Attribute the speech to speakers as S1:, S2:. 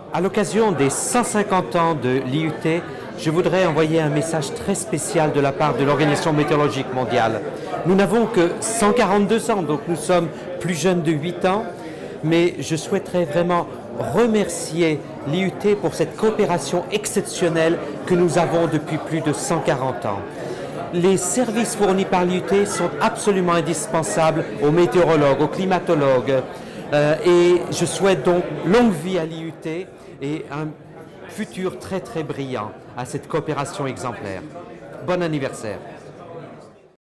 S1: À l'occasion des 150 ans de l'IUT, je voudrais envoyer un message très spécial de la part de l'Organisation météorologique mondiale. Nous n'avons que 142 ans, donc nous sommes plus jeunes de 8 ans, mais je souhaiterais vraiment remercier l'IUT pour cette coopération exceptionnelle que nous avons depuis plus de 140 ans. Les services fournis par l'IUT sont absolument indispensables aux météorologues, aux climatologues, et je souhaite donc longue vie à l'IUT et un futur très très brillant à cette coopération exemplaire. Bon anniversaire.